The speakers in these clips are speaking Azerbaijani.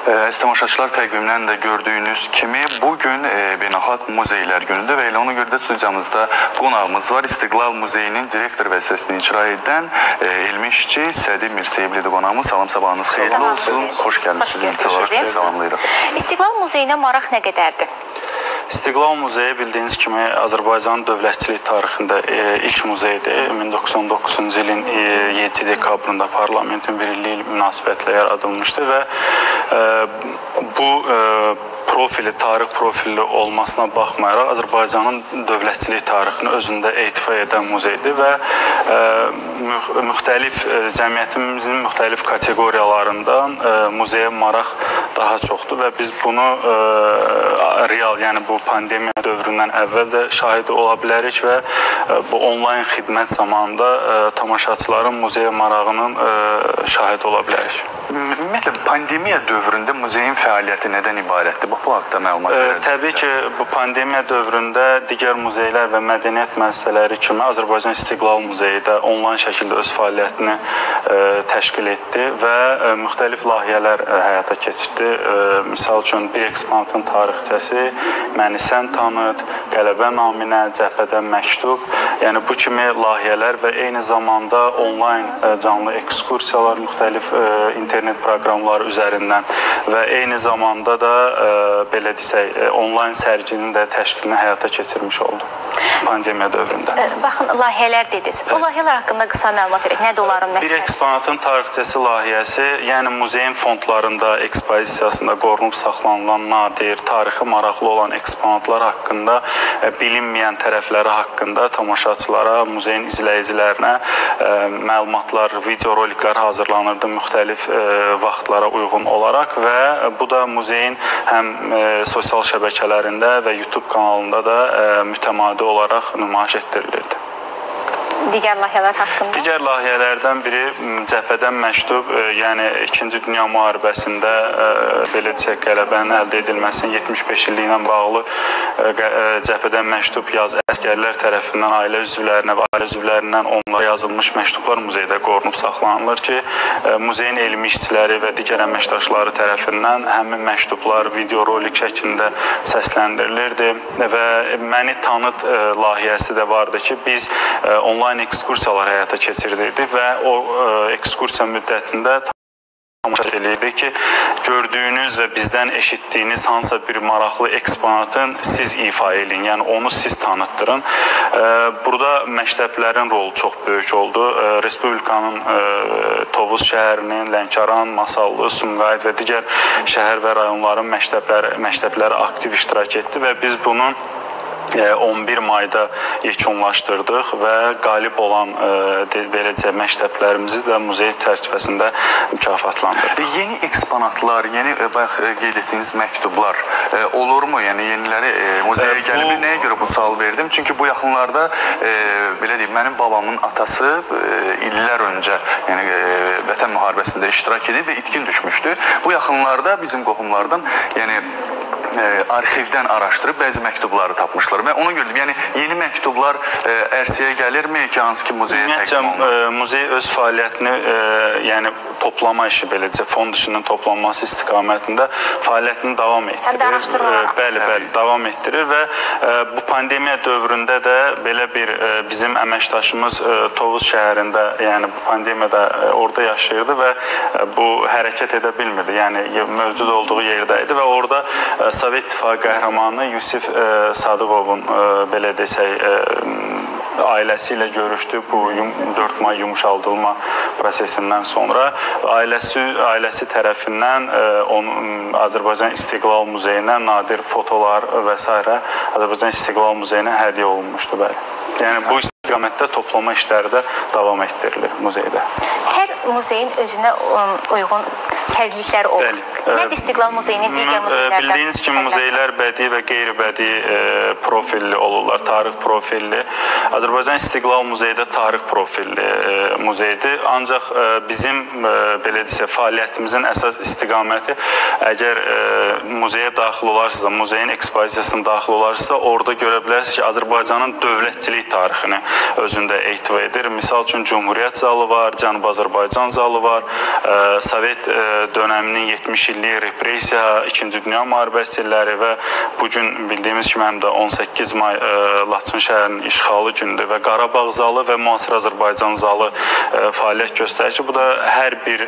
Tamaşaçılar təqvimdən də gördüyünüz kimi bugün Beynəlxalq Muzeylər günüdür və elə ona görə də studiyamızda qonağımız var. İstiqlal Muzeyinin direktor vəzifəsini icra edən elmi işçi Sədi Mirseyevlidir qonağımız. Salam, sabahınız xeyirli olsun. Xoş gəldiniz. Sizin salamlayırıq. İstiqlal Muzeyinə maraq nə qədərdir? İstiqlal Muzeyi bildiyiniz kimi Azərbaycan dövlətçilik tarixində ilk muzeydir. 1919-cu ilin 7 dekabrında parlamentin bir illik münasibətilə yaradılmışdır və bu profili, tarix profili olmasına baxmayaraq Azərbaycanın dövlətçilik tarixini özündə etifa edən muzeydir və müxtəlif cəmiyyətimizin müxtəlif kateqoriyalarından muzeyə maraq daha çoxdur və biz bunu real, yəni bu pandemiya dövründən əvvəl də şahidi ola bilərik və bu onlayn xidmət zamanında tamaşaçıların muzeyə marağının şahidi ola bilərik. Ümumiyyətlə, pandemiya dövründə muzeyin fəaliyyəti nədən ibarətdir? Bu haqda məlumat verərsiniz. Təbii ki, bu pandemiya dövründə digər muzeylər və mədəniyyət müəssisələri kimi Azərbaycan İstiqlal Muzeyi də onlayn şəkildə öz fəaliyyətini təşkil etdi və müxtəlif layihələr həyata keçirdi. Misal üçün, bir eksponatın tarixçəsi, Məni sən tanıt, Qələbə naminə, Cəbhədən məktub, yəni bu kimi layihələr və eyni zamanda onlayn canlı ekskursiyalar, müxtəlif internet proqramları üzərindən və eyni zamanda da belə desək, onlayn sərginin də təşkilini həyata keçirmiş oldu pandemiya dövründə. Baxın, layihələr dediniz. O layihələr haqqında qısa məlumat verək. Nədir onların məqsədi? Bir eksponatın tarixçəsi layihəsi, yəni muzeyin fondlarında, ekspozisiyasında qorunub saxlanılan nadir, tarixi maraqlı olan eksponatlar haqqında, bilinməyən tərəfləri haqqında tamaşaçılara, muzeyin izləyicilərinə məlumatlar, videoroliklər hazırlanırdı müxtəlif vaxtlara uyğun olaraq və bu da muzeyin həm sosial şəbəkələrində və YouTube kanalında da mütəmadi olaraq nümayiş etdirilirdi. Digər layihələr haqqında? Digər layihələrdən biri Cəbhədən məktub, yəni 2-ci Dünya müharibəsində belə desək, qələbənin əldə edilməsinin 75 illiyi ilə bağlı Cəbhədən məktub əsgərlər tərəfindən ailə üzvlərinə və ailə üzvlərindən onlara yazılmış məktublar muzeydə qorunub saxlanılır ki, muzeyin elmi işçiləri və digər əməkdaşları tərəfindən həmin məktublar videorolik şəklində səsləndirilirdi və Məni tanıt layihəsi də vardı ki, biz onlayn ekskursiyalar həyata keçirirdik və o ekskursiya müddətində tamaşa edirdik ki, gördüyünüz və bizdən eşitdiyiniz hansısa bir maraqlı eksponatın siz ifa edin, yəni onu siz tanıtdırın. Burada məktəblərin rolu çox böyük oldu. Respublikanın Tovuz şəhərinin, Lənkəran, Masallı, Sumqayıt və digər şəhər və rayonların məktəbləri aktiv iştirak etdi və biz bunu 11 mayda yekunlaşdırdıq və qalib olan beləcə məktəblərimizi də muzey çərçivəsində mükafatlandırdıq. Yeni eksponatlar, yeni qeyd etdiyiniz məktublar olurmu? Yəni yeniləri muzeyə gəlib, nəyə görə bu sual verdim? Çünki bu yaxınlarda belə deyim, mənim babamın atası illər öncə Vətən müharibəsində iştirak edib və itkin düşmüşdü. Bu yaxınlarda bizim qohumlardan arxivdən araşdırıb bəzi məktubları tapmışlar və ona görə yəni yeni məktublar ərsəyə gəlirmi ki, hansı ki muzeyə təqdim olunur? Muzey öz fəaliyyətini, yəni toplama işi beləcə, fond işinin toplanması istiqamətində fəaliyyətini davam etdirir. Həm də araşdırmalar. Bəli, davam etdirir və bu pandemiya dövründə də belə bir bizim əməkdaşımız Tovuz şəhərində, yəni bu pandemiyada orada yaşayırdı və bu hərəkət edə bilmirdi, yəni mövcud olduğu yerdə idi və orada Sovet İttifaqı qəhrəmanı Yusif Sadıqovun belə desək ailəsi ilə görüşdü bu 4 may yumuşaldılma prosesindən sonra. Ailəsi tərəfindən Azərbaycan İstiqlal Muzeyinə nadir fotolar və s. Azərbaycan İstiqlal Muzeyinə hədiyyə olunmuşdu. Yəni bu istiqamətdə toplama işləri də davam etdirilir muzeydə. Hər muzeyin özünə uyğun fərqlilikləri olur. Nədir İstiqlal Muzeyinin digər muzeylərdən? Bildiyiniz kimi muzeylər bədii və qeyri-bədii profilli olurlar, tarix profilli. Azərbaycan İstiqlal Muzeyi də tarix profilli muzeydir. Ancaq bizim belə desə fəaliyyətimizin əsas istiqaməti əgər muzeyə daxil olarsa, muzeyin ekspozisiyasına daxil olarsa, orada görə bilərsiniz ki, Azərbaycanın dövlətçilik tarixini özündə etibar edir. Misal üçün Cumhuriyyət zalı var, Cənubi Azərbaycan zalı var, Sovet dönəminin 70 illik repressiya, 2-ci Dünya müharibəsi illəri və bu gün bildiyimiz kimi həm də 18 may Laçın şəhərinin işğalı gündür və Qarabağ zalı və müasir Azərbaycan zalı fəaliyyət göstərir ki, bu da hər bir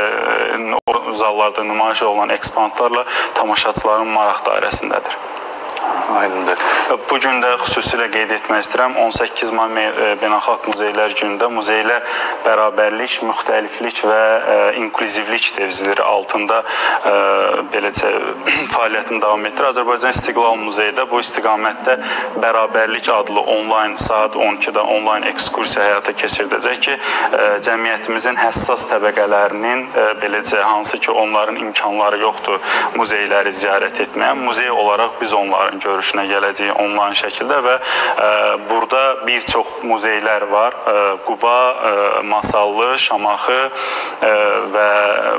o zallarda nümayiş olunan eksponatlarla tamaşaçıların maraq dairəsindədir. Aydındır. Bu gün də xüsusilə qeyd etmək istəyirəm, 18 may Beynəlxalq Muzeylər Günündə muzeylər bərabərlik, müxtəliflik və inklüzivlik devizləri altında beləcə fəaliyyətini davam etdirir. Azərbaycan İstiqlal Muzeydə bu istiqamətdə bərabərlik adlı onlayn saat 12-də onlayn ekskursiya həyata keçirdəcək ki, cəmiyyətimizin həssas təbəqələrinin beləcə hansı ki onların imkanları yoxdur muzeyləri ziyarət etməyə, muzey olaraq biz onların görüşünə gələcəyik onlayn şəkildə və burada bir çox muzeylər var. Quba, Masallı, Şamaxı və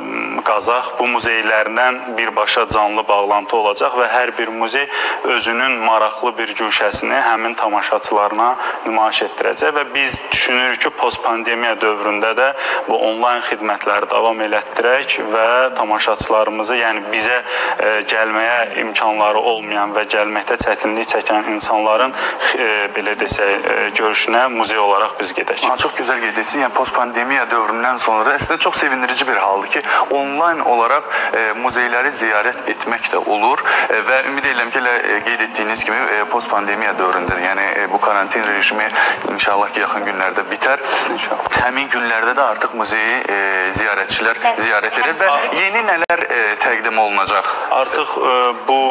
Qazax bu muzeylərdən birbaşa canlı bağlantı olacaq və hər bir muzey özünün maraqlı bir güşəsini həmin tamaşaçılarına nümayiş etdirəcək və biz düşünürük ki, post-pandemiya dövründə də bu onlayn xidmətləri davam elətdirək və tamaşaçılarımızı, yəni bizə gəlməyə imkanları olmayan və gəlməkdə çətinlik çəkən insanların belə desək görüşünə muzey olaraq biz gedək. Çox gözəl qeyd edirsiniz. Yəni post-pandemiya dövründən sonra əslində çox sevindirici bir haldır ki, onlayn olaraq muzeyləri ziyarət etmək də olur və ümid edirəm ki, qeyd etdiyiniz kimi post-pandemiya dövründə, yəni bu karantin rejimi inşallah ki, yaxın günlərdə bitər. Həmin günlərdə də artıq muzeyi ziyarətçilər ziyarət edir və yeni nələr təqdim olunacaq? Artıq bu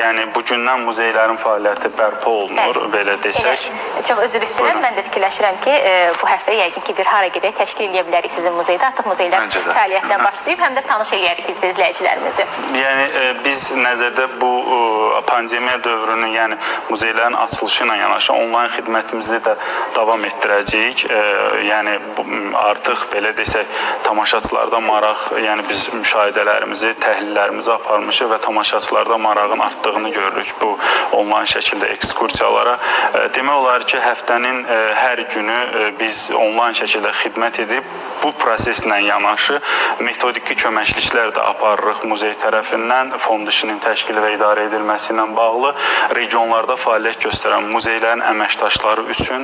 gündən muzeylərin fəaliyyəti bərpa olunur, belə desək. Çox üzr istəyirəm, mən də fikirləşirəm ki, bu həftə yəqin ki, bir hara gedək, təşkil edə bilərik sizin muzeydə. Artıq muzeylər fəaliyyətinə başlayıb, həm də tanış eləyərik biz də izləyicilərimizi. Yəni, biz nəzərdə bu pandemiya dövrünün, yəni muzeylərin açılışı ilə yanaşı onlayn xidmətimizi də davam etdirəcəyik. Yəni, artıq belə desək, tamaşaçılarda maraq, yəni biz müşahidələrimizi, təhlillərimizi aparmışıq və tamaşaçılarda marağın artdığını görürük bu onlayn şəkildə ekskursiyalara. Demək olar ki, həftənin hər günü biz onlayn şəkildə xidmət edib, bu proseslə yanaşı metodiki köməkliklər də aparırıq muzey tərəfindən. Fond işinin təşkili və idarə edilməsi ilə bağlı regionlarda fəaliyyət göstərən muzeylərin əməkdaşları üçün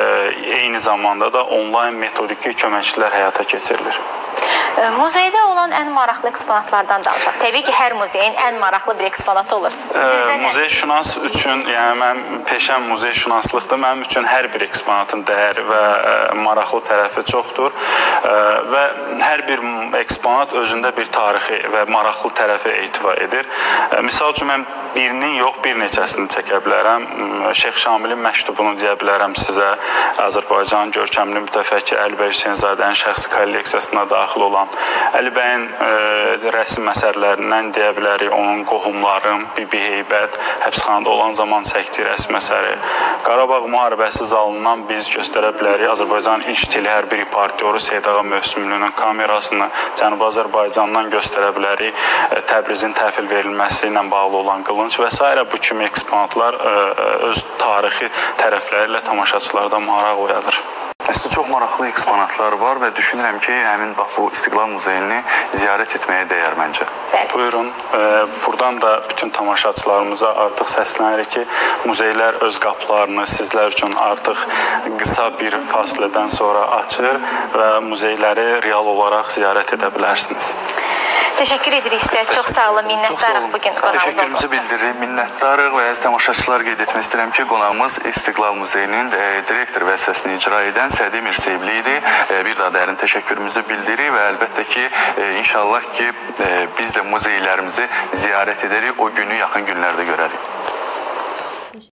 eyni zamanda da onlayn metodiki köməkliklər həyata keçirilir. Muzeydə olan ən maraqlı eksponatlardan danışaq. Təbii ki, hər muzeyin ən maraqlı bir eksponatı olur. Muzeyşünas üçün, yəni mənim peşəm muzeyşünaslıqdır. Mənim üçün hər bir eksponatın dəyəri və maraqlı tərəfi çoxdur və hər bir eksponat özündə bir tarixi və maraqlı tərəfi etibar edir. Misal üçün, mən birinin yox, bir neçəsini çəkə bilərəm. Şeyx Şamilin məktubunu deyə bilərəm sizə. Azərbaycanın görkəmli mütəfəkkir Əli bəy Hüseynzadənin şəxsi kolleksiyasına daxil olan Əli bəyin rəsm əsərlərindən deyə bilərik, onun qohumları, Bibi Heybət, həbsxanada olan zaman çəkdiyi rəsm əsəri. Qarabağ müharibəsi zalından biz göstərə bilərik Azərbaycanın ilk tili hərbi reportyoru Seyid Ağa Mövsümlünün kamerasını Cənubi Azərbaycandan göstərə bilərik. Təbrizin təhvil verilməsi ilə bağlı olan qılınc və s. bu kimi eksponatlar öz tarixi tərəfləri ilə tamaşaçılarda maraq oyadır. Əslində çox maraqlı eksponatlar var və düşünürəm ki, həmin bu İstiqlal Muzeyini ziyarət etməyə dəyər məncə. Buyurun, buradan da bütün tamaşaçılarımıza artıq səslənirik ki, muzeylər öz qapılarını sizlər üçün artıq qısa bir fasilədən sonra açır və muzeyləri real olaraq ziyarət edə bilərsiniz. Təşəkkür edirik sizə. Çox sağ olun, minnətdarıq bugün qonağımız oldu. Təşəkkürümüzü bildiririk, minnətdarıq və əziz tamaşaçılar qeyd etmək istəyirəm ki, qonağımız İstiqlal Muzeyinin direktor vəzifəsini icra edən Sədi Mirsevli idi. Bir daha dərin təşəkkürümüzü bildiririk və əlbəttə ki, inşallah ki, biz də muzeylərimizi ziyarət edərik, o günü yaxın günlərdə görərik.